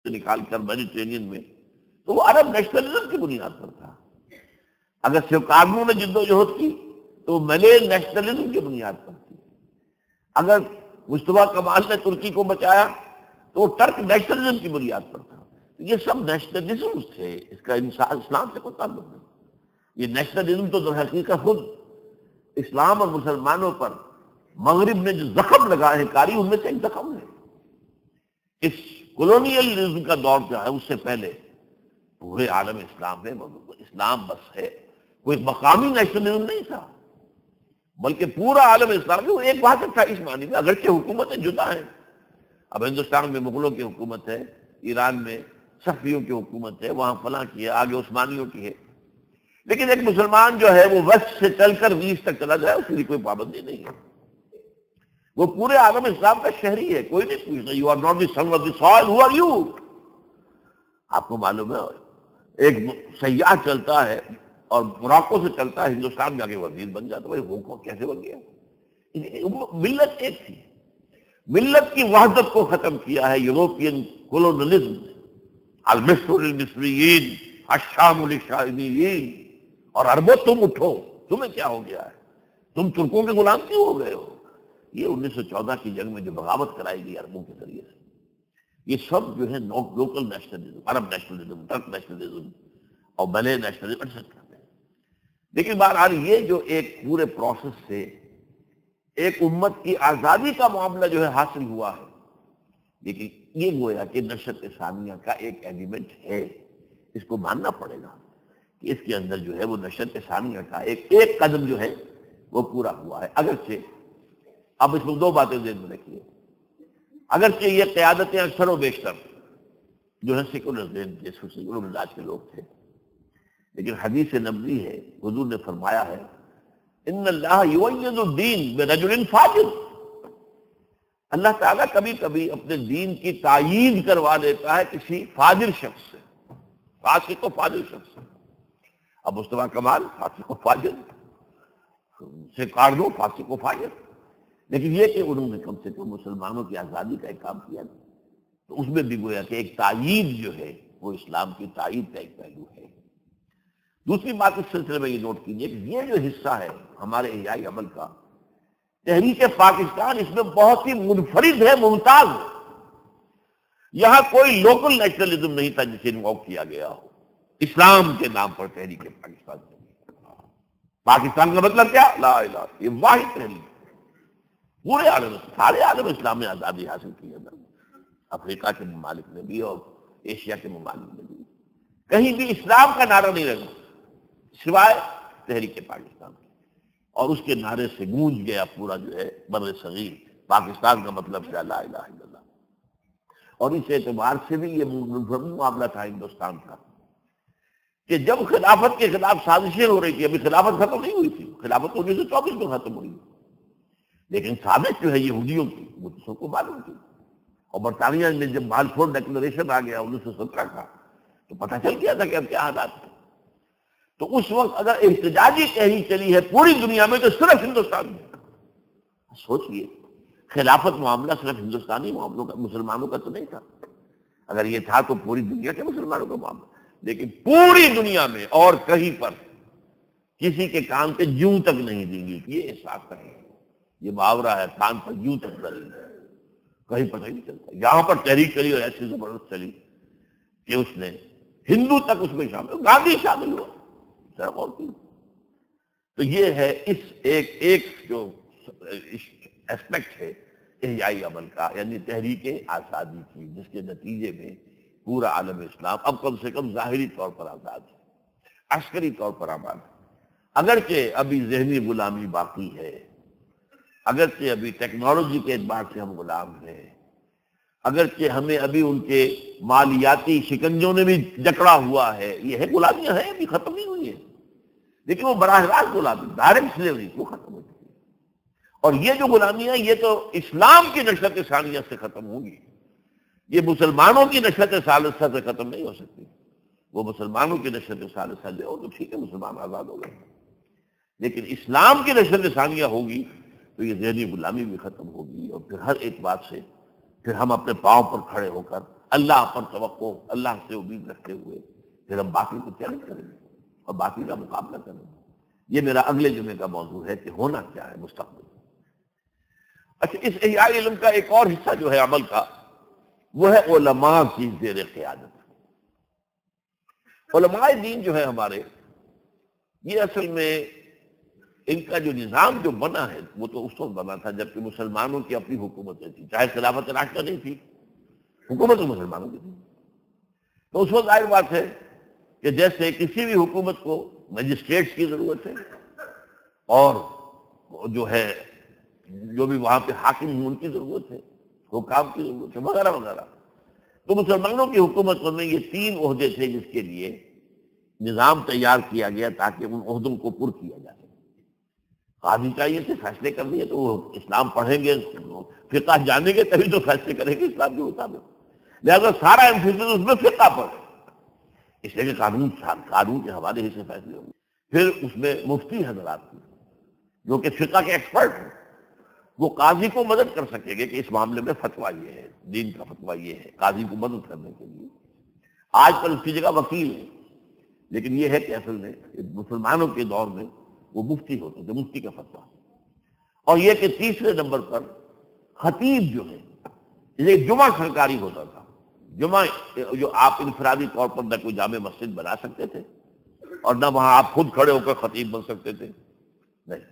نکال کر میڈیٹرینین میں، تو وہ عرب نیشنلزم کی بنیاد پر تھا. اگر سکارنو نے جدوجہد کی تو ملے نیشنلزم کی بنیاد پر تھی. اگر مصطفیٰ کمال نے ترکی کو بچایا تو وہ ٹرک نیشنلزم کی بنیاد پر تھا. یہ سب نیشنلزم تھے، اس کا اسلام سے کوئی تعلق نہیں. یہ نیشنلزم تو در حقیقت خود اسلام اور مسلمانوں پر مغرب نے جو زخم لگائے ہیں کاری، ان میں سے ایک زخم ہے. اس کولونیلزم کا دور جو ہے اس سے پہلے پورے عالم اسلام میں اسلام بس ہے، کوئی مقامی نیشنلزم نہیں تھا، بلکہ پورا عالم اسلام میں ایک بات تھا اس معنی میں. اگرچہ حکومتیں جدا ہیں، اب ہندوستان میں مغلوں کی حکومت ہے، ایران میں صفویوں کی حکومت ہے، وہاں فلاں کی ہے، آگے عثمانیوں کی ہے، لیکن ایک مسلمان جو ہے وہ ویسٹ سے چل کر ایسٹ تک چلا جائے اس کی کوئی پابندی نہیں ہے. وہ پورے عالم اسلام کا شہری ہے، کوئی نہیں پوچھتا you are not the son of the soil, who are you. آپ کو معلوم ہے ایک سیاح چلتا ہے اور موراکو سے چلتا ہے ہندوستان میں آگے وزیر بن جاتا ہے. بھائی وہ کیسے بن گیا؟ ملت ایک تھی، ملت کی وحدت کو ختم کیا ہے یوروپین کولونیلزم نے. المصر للمصریین الشام للشامیین. اور عربوں تم اٹھو، تمہیں کیا ہو گیا ہے؟ تم ترکوں کے غلام کیوں ہو گئے ہو؟ یہ 1914 کی جنگ میں جو بغاوت کرائی گئی عربوں کے ذریعے سے، یہ سب جو ہے لوکل نیشنلزم، عرب نیشنلزم، ٹرک نیشنلزم اور ملے نیشنلزم ایٹسٹرا. لیکن بہرحال یہ جو ایک پورے پروسیس سے ایک امت کی آزادی کا معاملہ جو ہے حاصل ہوا ہے، لیکن یہ گویا کہ نشأت ثانیہ کا ایک ایلیمنٹ ہے، اس کو ماننا پڑے گا کہ اس کے اندر جو ہے وہ نشأت ثانیہ کا ایک قدم جو ہے وہ پورا ہوا ہے. اگرچہ اب اس میں دو باتیں ذہن میں رکھیے، اگرچہ یہ قیادتیں اکثر و بیشتر جو ہے سیکولر مزاج کے لوگ تھے، لیکن حدیث نبوی ہے، حضور نے فرمایا ہے ان اللہ یؤید الدین برجل فاجر. اللہ تعالیٰ کبھی کبھی اپنے دین کی تائید کروا دیتا ہے کسی فاجر شخص سے، فاسق و فاجر شخص سے. اب مصطفیٰ کمال فاسق و فاجر، سے کاردو فاسق و فاجر، لیکن یہ کہ انہوں نے کم سے کم مسلمانوں کی آزادی کا ایک کام کیا، تو اس میں بھی گویا کہ ایک تائید جو ہے وہ اسلام کی تائید کا ایک پہلو ہے. دوسری بات اس سلسلے میں یہ نوٹ کیجیے کہ یہ جو حصہ ہے ہمارے احیائی عمل کا، تحریک پاکستان، اس میں بہت ہی منفرد ہے، ممتاز ہے. یہاں کوئی لوکل نیشنلزم نہیں تھا جسے انوو کیا گیا ہو اسلام کے نام پر. تحریک پاکستان، پاکستان کا مطلب کیا؟ لا الہ، یہ واحد تحریک پورے عالم، سارے عالم اسلام میں آزادی حاصل کی ہے. افریقہ کے ممالک میں بھی اور ایشیا کے ممالک میں بھی کہیں بھی اسلام کا نعرہ نہیں لگا سوائے تحریک پاکستان. اور اس کے نعرے سے گونج گیا پورا جو ہے بر صغیر، پاکستان کا مطلب کیا؟ لا الہ الا اللہ. اور اس اعتبار سے بھی یہ منفرد معاملہ تھا ہندوستان کا کہ جب خلافت کے خلاف سازشیں ہو رہی تھی، ابھی خلافت ختم نہیں ہوئی تھی، خلافت 1924 میں ختم ہوئی، لیکن سازش جو ہے یہودیوں کی وہ تو سب کو معلوم تھی. اور برطانیہ میں جب بالفور ڈیکلریشن آ گیا 1917 کا تو پتہ چل گیا تھا کہ اب کیا حالات تھے. تو اس وقت اگر احتجاجی تحریک چلی ہے پوری دنیا میں تو صرف ہندوستان میں. سوچئے خلافت معاملہ صرف ہندوستانی معاملوں کا، مسلمانوں کا تو نہیں تھا. اگر یہ تھا تو پوری دنیا کے مسلمانوں کا معاملہ، لیکن پوری دنیا میں اور کہیں پر کسی کے کان پہ جوں تک نہیں دیں گی. یہ احساس کریں، یہ محاورہ ہے، کان پر جوں تک نہیں، کہیں پتہ ہی نہیں چلتا. یہاں پر تحریک چلی اور ایسی زبردست چلی کہ اس نے ہندو تک اس میں شامل، گاندھی شامل ہوا. تو یہ ہے اس ایک جو ایسپیکٹ ہے احیائی عمل کا، یعنی تحریک آزادی کی، جس کے نتیجے میں پورا عالم اسلام اب کم سے کم ظاہری طور پر آزاد ہے، عسکری طور پر آباد ہے. اگرچہ ابھی ذہنی غلامی باقی ہے، اگرچہ ابھی ٹیکنالوجی کے اعتبار سے ہم غلام ہیں، اگرچہ ہمیں ابھی ان کے مالیاتی شکنجوں نے بھی جکڑا ہوا ہے، یہ ہے غلامیاں ہیں، ابھی ختم نہیں ہوئی ہے، لیکن وہ براہ راست غلامی، ڈائریکٹ سلیوری، وہ ختم ہو چکی ہے. اور یہ جو غلامیاں یہ تو اسلام کی نشأت ثانیہ سے ختم ہوگی، یہ مسلمانوں کی نشأت ثالثہ سے ختم نہیں ہو سکتی. وہ مسلمانوں کی نشأت ثالثہ جو ہو تو ٹھیک ہے، مسلمان آزاد ہو گئے، لیکن اسلام کی نشأت ثانیہ ہوگی تو یہ ذہنی غلامی بھی ختم ہوگی. اور پھر ہر ایک بات سے پھر ہم اپنے پاؤں پر کھڑے ہو کر اللہ پر توقع، اللہ سے امید رکھتے ہوئے پھر ہم باقی کو چیلنج کریں گے اور باقی کا مقابلہ کریں گے۔ یہ میرا اگلے جمعے کا موضوع ہے کہ ہونا کیا ہے مستقبل۔ اچھا، اس احیاء علم کا ایک اور حصہ جو ہے عمل کا، وہ ہے علماء کی زیر قیادت۔ علماء دین جو ہے ہمارے، یہ اصل میں ان کا جو نظام جو بنا ہے وہ تو اس وقت بنا تھا جبکہ مسلمانوں کی اپنی حکومتیں تھیں، چاہے خلافت راشدہ نہیں تھی، حکومت تو مسلمانوں کی تھی۔ تو اس وقت ظاہر بات ہے کہ جیسے کسی بھی حکومت کو مجسٹریٹس کی ضرورت ہے اور جو ہے جو بھی وہاں پہ حاکم ہیں ان کی ضرورت ہے، حکام کی ضرورت ہے، وغیرہ وغیرہ۔ تو مسلمانوں کی حکومت میں یہ 3 عہدے تھے جس کے لیے نظام تیار کیا گیا تاکہ ان عہدوں کو پر کیا جا سکے۔ قاضی چاہیے تھے فیصلے کرنے ہیں تو وہ اسلام پڑھیں گے، فقہ جانیں گے تبھی تو فیصلے کریں گے اسلام کے مطابق، لہذا سارا ایمفیسس اس میں فقہ پر، اس لیے کہ قانون کے حوالے سے فیصلے ہوں گے۔ پھر اس میں مفتی حضرات تھے جو کہ فقہ کے ایکسپرٹ ہیں، وہ قاضی کو مدد کر سکیں گے کہ اس معاملے میں فتویٰ یہ ہے، دین کا فتویٰ یہ ہے، قاضی کو مدد کرنے کے لیے۔ آج کل اس کی جگہ وکیل ہے، لیکن یہ ہے کہ اصل میں مسلمانوں کے دور میں وہ مفتی ہوتے تھے، مفتی کا فتویٰ۔ اور یہ کہ تیسرے نمبر پر خطیب جو ہے، یہ جمعہ سرکاری ہوتا تھا، جمعہ جو آپ انفرادی طور پر نہ کوئی جامع مسجد بنا سکتے تھے اور نہ وہاں آپ خود کھڑے ہو کر خطیب بن سکتے تھے، نہیں،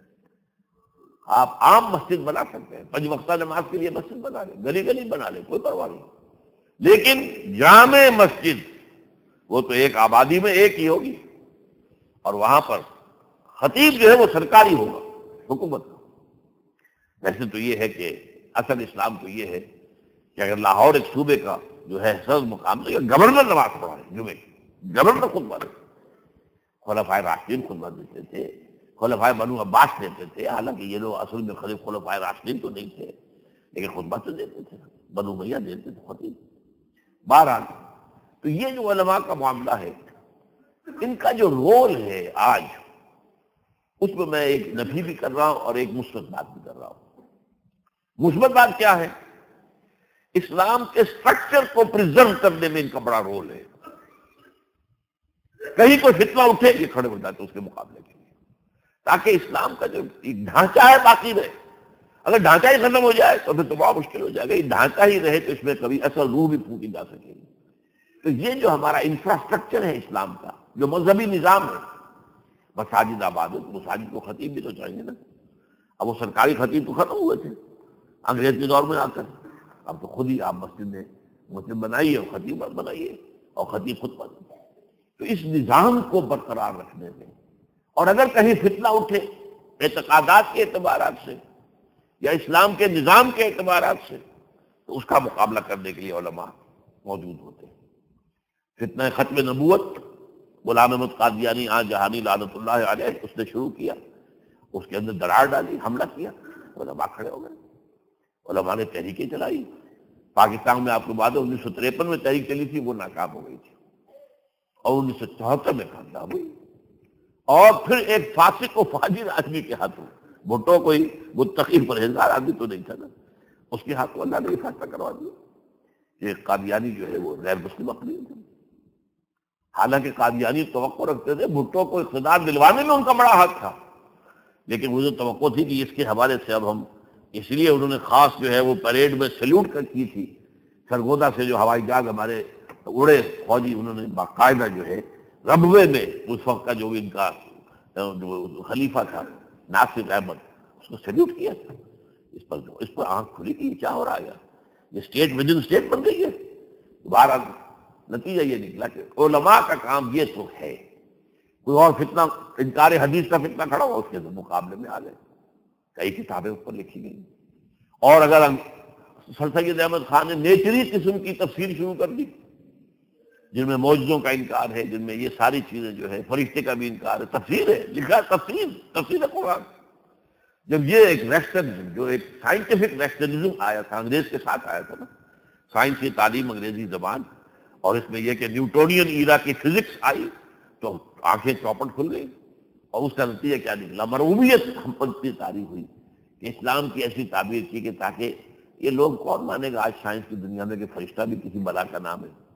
آپ عام مسجد بنا سکتے ہیں، 5 وقتہ نماز کے لیے مسجد بنا لیں، گلی گلی بنا لیں، کوئی پرواہ نہیں، لیکن جامع مسجد وہ تو ایک آبادی میں ایک ہی ہوگی اور وہاں پر خطیب جو ہے وہ سرکاری ہوگا، حکومت کا۔ ویسے تو یہ ہے کہ اصل اسلام تو یہ ہے کہ اگر لاہور ایک صوبے کا جو ہے حیثیت مقام تو یہ گورنر نماز پڑھائے، جمعے گورنر خطبہ دے، خلفائے راشدین خطبہ دیتے تھے، خلفائے بنو عباس دیتے تھے، حالانکہ یہ لوگ اصل میں خلفائے راشدین تو نہیں تھے لیکن خطبہ تو دیتے تھے، بنو امیہ دیتے تھے خطیب۔ بہرحال تو یہ جو علماء کا معاملہ ہے، ان کا جو رول ہے آج، اس میں میں ایک نفی بھی کر رہا ہوں اور ایک مثبت بات بھی کر رہا ہوں۔ مثبت بات کیا ہے؟ اسلام کے سٹرکچر کو پریزرو کرنے میں ان کا بڑا رول ہے۔ کہیں کوئی فتنہ اٹھے یہ کھڑے ہو جاتے اس کے مقابلے کے لیے، تاکہ اسلام کا جو ایک ڈھانچہ ہے باقی رہے۔ اگر ڈھانچہ ہی ختم ہو جائے تو پھر تو بہت مشکل ہو جائے گا، یہ ڈھانچہ ہی رہے تو اس میں کبھی اصل روح بھی پھونکی جا سکے گی۔ تو یہ جو ہمارا انفراسٹرکچر ہے اسلام کا، جو مذہبی نظام ہے، مساجد آباد ہے، مساجد کو خطیب بھی تو چاہیے نا۔ اب وہ سرکاری خطیب تو ختم ہوئے تھے انگریز کے دور میں آ کر، اب تو خود ہی آپ مسجد بنائیے اور خطیب بنائیے اور خطیب خود بنائیے۔ تو اس نظام کو برقرار رکھنے میں، اور اگر کہیں فتنہ اٹھے اعتقادات کے اعتبارات سے یا اسلام کے نظام کے اعتبارات سے، تو اس کا مقابلہ کرنے کے لیے علماء موجود ہوتے ہیں۔ فتنہ ختم نبوت غلام احمد قادیانی جہانی لعنت اللہ علیہ اس نے شروع کیا، اس کے اندر دراڑ ڈالی، حملہ کیا، علماء کھڑے ہو گئے، علماء نے تحریکیں چلائی۔ پاکستان میں آپ کو بات ہے 1953 میں تحریک چلی تھی، وہ ناکام ہو گئی تھی، اور 1974 میں کامیاب ہوئی، اور پھر ایک فاسق و فاجر آدمی کے ہاتھوں، بھٹو کوئی متقی پرہیزگار آدمی تو نہیں تھا نا، اس کے ہاتھوں اللہ نے یہ فیصلہ کروا دیا کہ قادیانی جو ہے وہ غیر مسلم اقلیم تھے۔ حالانکہ قادیانی توقع رکھتے تھے بھٹو کو اقتدار دلوانے میں ان کا بڑا حق تھا، لیکن مجھے توقع تھی کہ اس کے حوالے سے اب ہم، اس لیے انہوں نے خاص جو ہے وہ پریڈ میں سیلوٹ کی تھی، سرگودا سے جو ہوائی جہاز ہمارے اڑے فوجی، انہوں نے باقاعدہ جو ہے ربوے میں اس وقت کا جو ان کا جو خلیفہ تھا ناصر احمد، اس کو سیلوٹ کیا تھا۔ اس پر آنکھ کھلی کہ یہ کیا ہو رہا ہے، یہ اسٹیٹ ود ان اسٹیٹ بن گئی ہے۔ دوبارہ نتیجہ یہ نکلا کہ علماء کا کام یہ تو ہے، کوئی اور فتنہ انکار حدیث کا فتنہ کھڑا ہوا اس کے مقابلے میں آ گئے، کئی کتابیں اس پر لکھی گئی۔ اور اگر سر سید احمد خان نے نیچری قسم کی تفسیر شروع کر دی، جن میں معجزوں کا انکار ہے، جن میں یہ ساری چیزیں جو ہے، فرشتے کا بھی انکار ہے، تفسیر ہے، لکھا ہے تفسیر قرآن۔ جب یہ ایک ریشنلزم، جو ایک سائنٹیفک ریشنلزم آیا تھا، انگریز کے ساتھ آیا تھا نا، سائنس کی تعلیم انگریزی زبان، اور اس میں یہ کہ نیوٹونین ایرا کی فزکس آئی تو آنکھیں چوپٹ کھل گئی، اور اس کا نتیجہ کیا نکلا؟ مرعوبیت ہم پر اتنی طاری ہوئی کہ اسلام کی ایسی تعبیر کی کہ تاکہ یہ لوگ کون مانے گا آج سائنس کی دنیا میں کہ فرشتہ بھی کسی بلا کا نام ہے؟